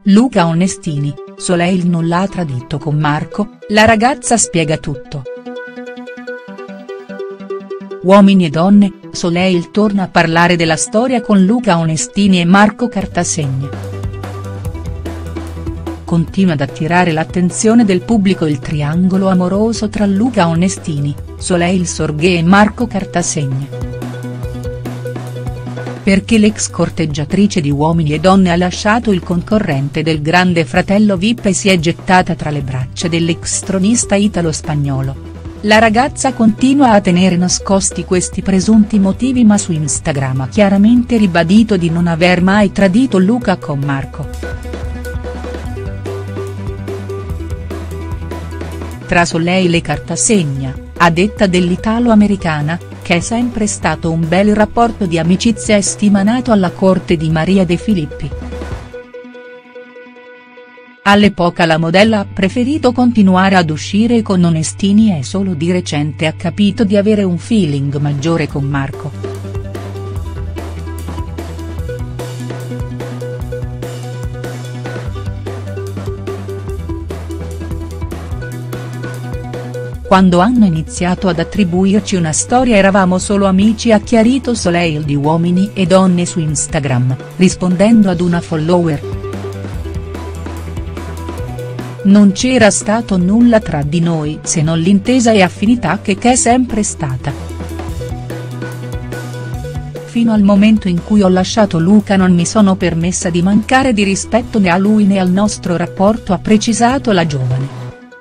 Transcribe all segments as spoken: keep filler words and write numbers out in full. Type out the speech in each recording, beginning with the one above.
Luca Onestini, Soleil non l'ha tradito con Marco, la ragazza spiega tutto. Uomini e donne, Soleil torna a parlare della storia con Luca Onestini e Marco Cartasegna. Continua ad attirare l'attenzione del pubblico il triangolo amoroso tra Luca Onestini, Soleil Sorghe e Marco Cartasegna. Perché l'ex corteggiatrice di Uomini e Donne ha lasciato il concorrente del Grande Fratello V I P e si è gettata tra le braccia dell'ex tronista italo-spagnolo. La ragazza continua a tenere nascosti questi presunti motivi, ma su Instagram ha chiaramente ribadito di non aver mai tradito Luca con Marco. Tra Soleil e Cartasegna, a detta dell'italo-americana, che è sempre stato un bel rapporto di amicizia e stima nato alla corte di Maria De Filippi. All'epoca la modella ha preferito continuare ad uscire con Onestini e solo di recente ha capito di avere un feeling maggiore con Marco. Quando hanno iniziato ad attribuirci una storia eravamo solo amici, ha chiarito Soleil di Uomini e Donne su Instagram, rispondendo ad una follower. Non c'era stato nulla tra di noi se non l'intesa e affinità che c'è sempre stata. Fino al momento in cui ho lasciato Luca non mi sono permessa di mancare di rispetto né a lui né al nostro rapporto, ha precisato la giovane.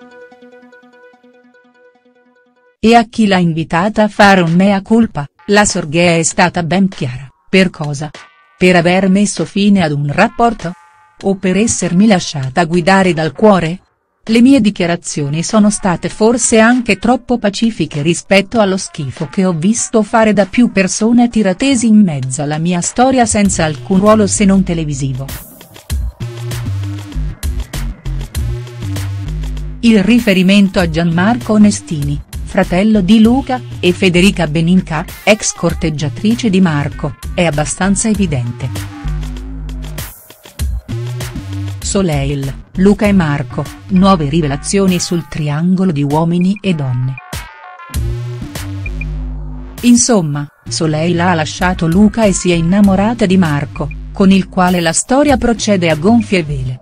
E a chi l'ha invitata a fare un mea culpa, la Sorghe è stata ben chiara: per cosa? Per aver messo fine ad un rapporto? O per essermi lasciata guidare dal cuore? Le mie dichiarazioni sono state forse anche troppo pacifiche rispetto allo schifo che ho visto fare da più persone tiratesi in mezzo alla mia storia senza alcun ruolo se non televisivo. Il riferimento a Gianmarco Onestini, fratello di Luca, e Federica Beninca, ex corteggiatrice di Marco, è abbastanza evidente. Soleil, Luca e Marco, nuove rivelazioni sul triangolo di Uomini e Donne. Insomma, Soleil ha lasciato Luca e si è innamorata di Marco, con il quale la storia procede a gonfie vele.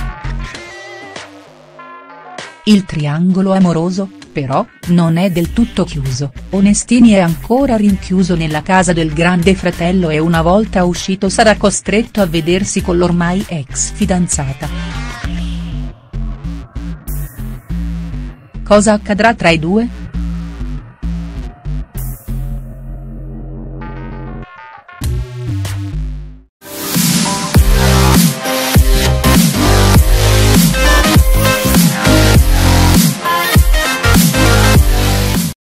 Il triangolo amoroso, però, non è del tutto chiuso. Onestini è ancora rinchiuso nella casa del Grande Fratello e una volta uscito sarà costretto a vedersi con l'ormai ex fidanzata. Cosa accadrà tra i due?